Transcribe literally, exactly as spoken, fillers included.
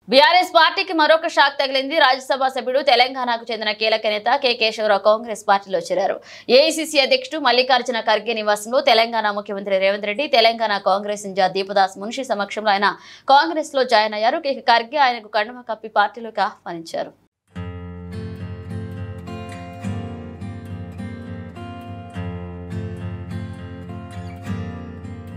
BRS పార్టీకి మరొక shock తగిలింది. రాజ్యసభ సభ్యుడు తెలంగాణకు చెందిన కీలక నేత కె కేశవరావు కాంగ్రెస్ పార్టీలో చేరారు. ఏఐసీసీ అధ్యక్షుడు మల్లికార్జున ఖర్గే నివాసంలో తెలంగాణ ముఖ్యమంత్రి రేవంత్ రెడ్డి, తెలంగాణ కాంగ్రెస్ ఇన్ఛార్జ్ దీపదాస్ మున్షి సమక్షంలో ఆయన కాంగ్రెస్ లో జాయిన్ అయ్యారు. ఖర్గే ఆయనకు కండువా కప్పి పార్టీలోకి ఆహ్వానించారు.